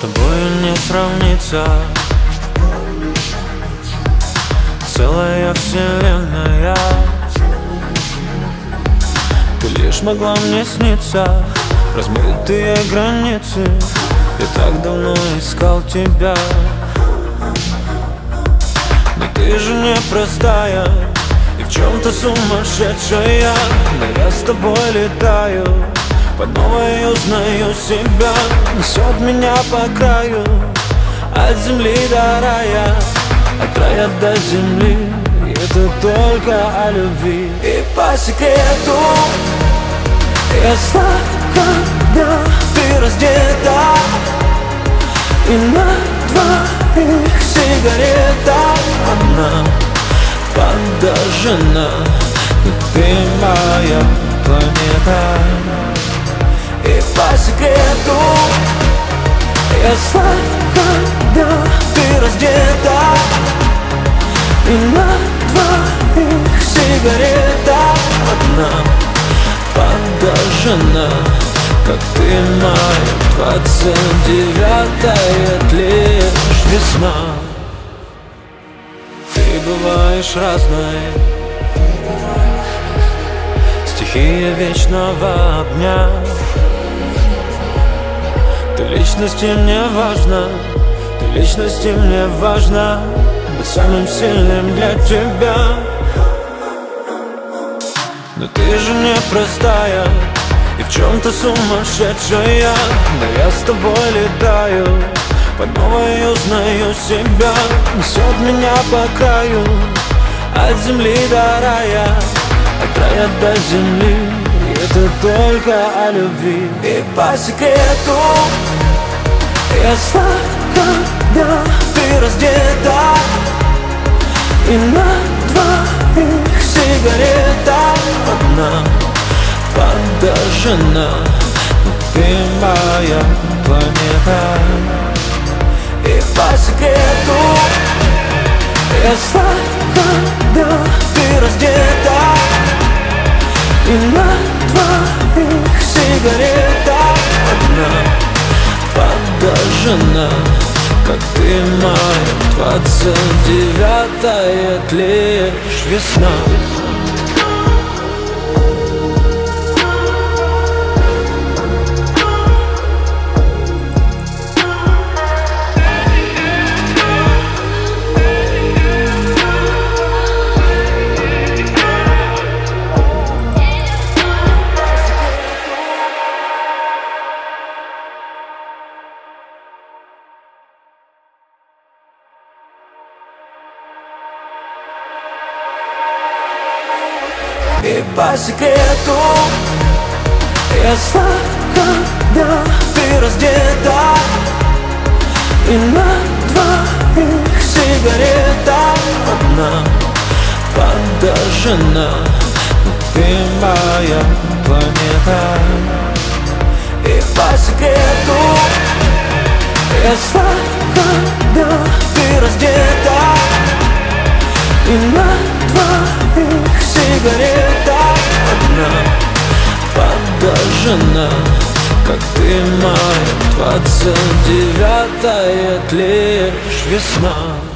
тобой не сравнится целая вселенная. Ты лишь могла мне сниться, размытые границы. Я так давно искал тебя, но ты же не простая и в чем-то сумасшедшая. Но я с тобой летаю, по новой узнаю себя. Несет меня по краю, от земли до рая, от рая до земли. И это только о любви. И по секрету я слаб, когда ты раздета, и на двоих сигарета. Она подожжена, как ты моя планета. И по секрету я слаб, когда ты раздета, и на двоих сигарета. Одна подожжена, как ты моя 29-я, лишь весна. Ты бываешь разной, стихия вечного огня. Ты личности мне важна, ты личности мне важна. Быть самым сильным для тебя. Но ты же не простая и в чем-то сумасшедшая. Но я с тобой летаю, по новой узнаю себя. Несет меня по краю, от земли до рая, от рая до земли. И это только о любви. И по секрету я слаб, когда ты раздета, и на двоих сигарета. Одна подожжена, ты моя планета. И по секрету я слаб, когда ты раздета, и на двоих сигарета. Одна подожжена, как ты моя 29-я, лишь весна. И по секрету я слаб, когда ты раздета, и на двоих сигарета. Одна подожжена, ты моя планета. И по секрету я слаб, когда ты раздета, и на двоих сигарета. Одна подожжена, как ты моя 29-я, лишь весна.